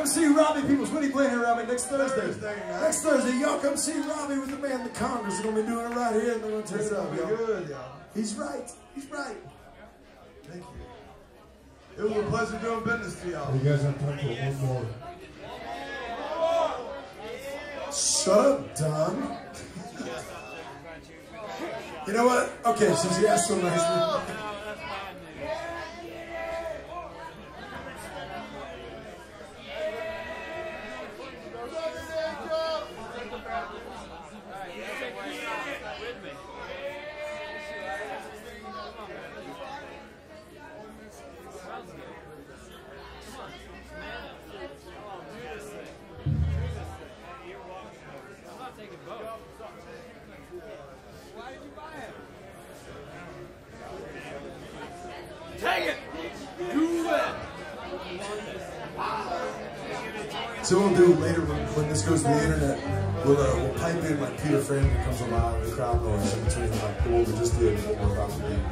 come see Robby, peoples. When are you playing here, Robby? Next Thursday. Next Thursday, y'all come see Robby with the band, the Congress. They're gonna be doing it right here, and they're gonna turn it up, y'all. Good, y'all. He's right. He's right. Thank you. It was a pleasure doing business to y'all. You guys have time for one more. Shut up, Don. You know what? Okay, since you asked so nicely. So what we'll do later when this goes to the internet, we'll pipe in like Peter Frampton comes alive, the crowd noise in between like what we just did and what we're about to do.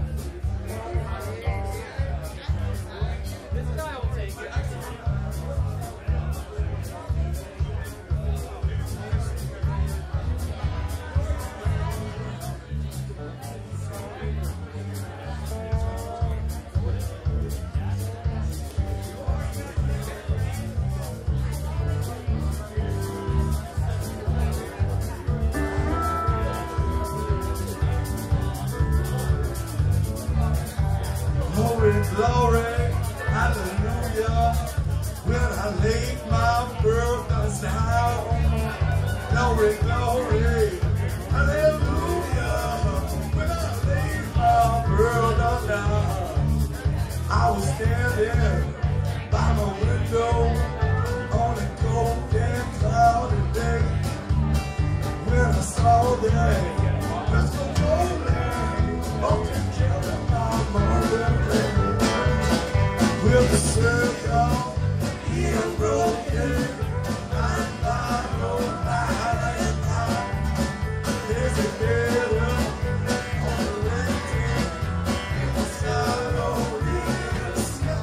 Glory, hallelujah, when I laid my burdens down. Glory, glory, hallelujah, when I laid my burdens down. I was standing by my window on a cold and cloudy day when I saw that let's go rolling, oh, together my morning. With the circle, being broken, I'm not nobody. There's a girl on the left hand, in the shadow in the sky.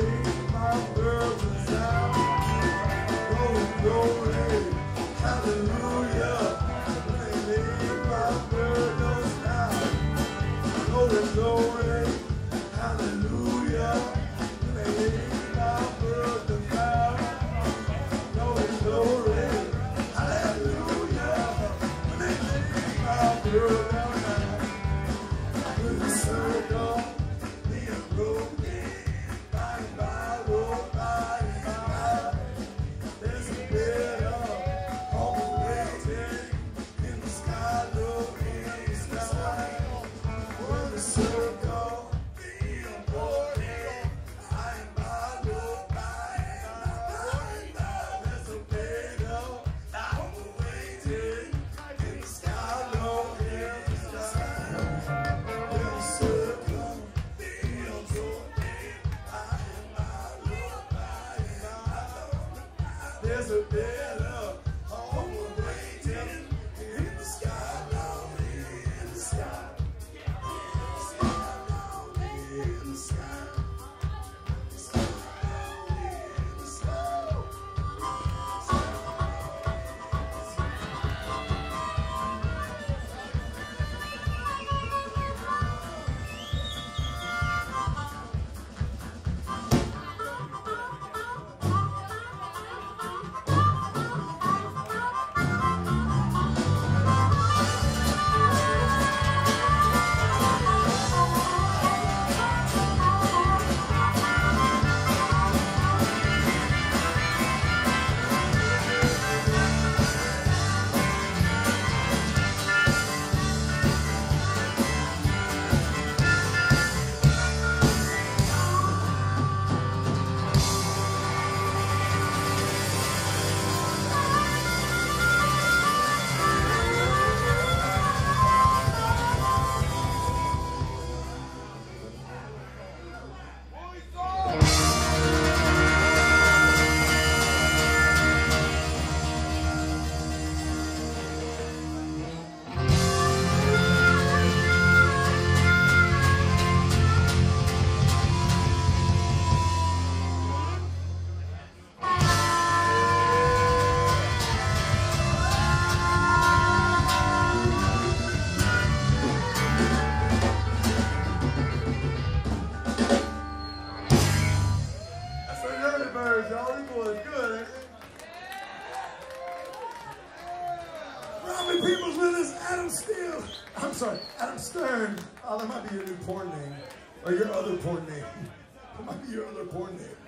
Adam Stern. Oh, that might be your new porn name. Or your other porn name. That might be your other porn name.